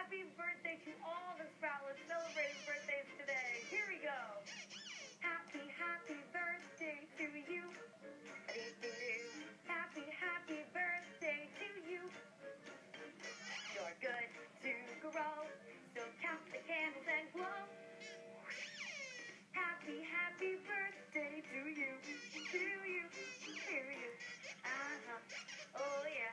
Happy birthday to all the Sproutlets celebrating birthdays today. Here we go. Happy birthday to you. Happy birthday to you. You're good to grow, so count the candles and glow. Happy birthday to you. Oh yeah.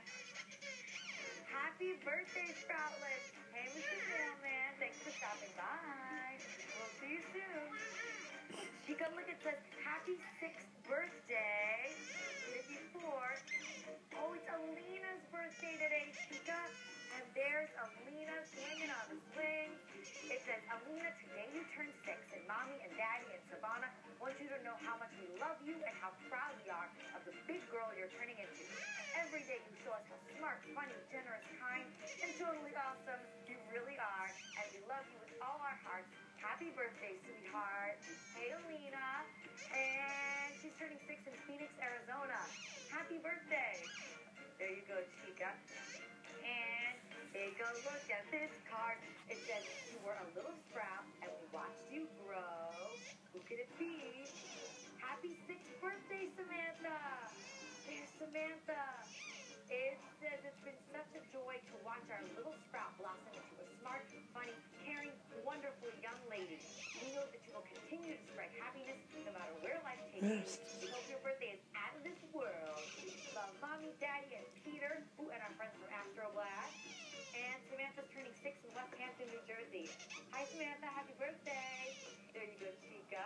Happy birthday, Sproutlets. Hey, Mr. Mailman, thanks for stopping by. We'll see you soon. Chica, look, it says happy 6th birthday. Did it before. Oh, it's Alina's birthday today, Chica. And there's Alina swinging on the swing. It says, Alina, today you turn 6, and Mommy and Daddy and Savannah want you to know how much we love you and how proud we are of the big girl you're turning into. Every day you show us how smart, funny, generous, kind, and totally awesome you really are, and we love you with all our hearts. Happy birthday, sweetheart. Hey, Alina. And she's turning 6 in Phoenix, Arizona. Happy birthday. There you go, Chica. And take a look at this card. It says you were a little sprout, and we watched you grow. Who could it be? Happy 6th birthday, Samantha. There's Samantha. It says it's been such a joy to watch our little sprout blossom into a smart, funny, caring, wonderful young lady. We know that you will continue to spread happiness no matter where life takes you. We hope your birthday is out of this world. Love, Mommy, Daddy, and Peter, and our friends from Astro Blast. And Samantha's turning 6 in West Hampton, New Jersey. Hi, Samantha. Happy birthday. There you go, Chica.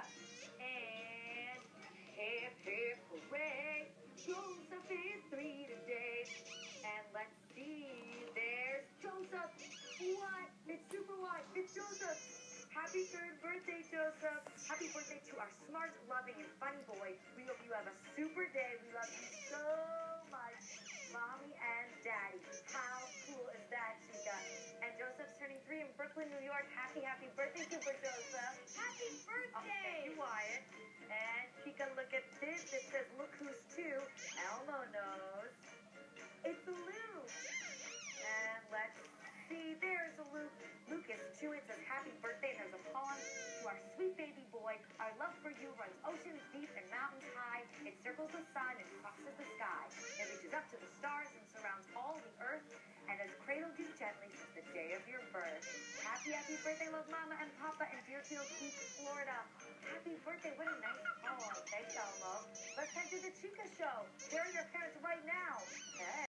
And hip, hip, hooray. Joseph is 3 today. And let's see. There's Joseph. What? It's Super What? It's Joseph. Happy 3rd birthday, Joseph. Happy birthday to our smart, loving, and funny boy. We hope you have a super day. We love you so much. Mommy and Daddy. How cool is that, Chica? And Joseph's turning 3 in Brooklyn, New York. Happy birthday, Super Joseph. Happy birthday. Oh, thank you, Wyatt. And Chica, look at this. It says, look who's 2. Elmo knows. It's Lou. And let's see. There's a Luke. Luke is 2. It says, happy birthday. And there's a poem to our sweet baby boy. Our love for you runs oceans deep and mountains high. It circles the sun and crosses the sky. It reaches up to the stars and surrounds all the earth, and has cradled you gently since the day of your birth. Happy birthday, love Mama and Papa in Deerfield Beach, Florida. Happy birthday. What a nice poem. Thanks, Elmo. Let's head to the Chica show. Where are your parents right now? Hey.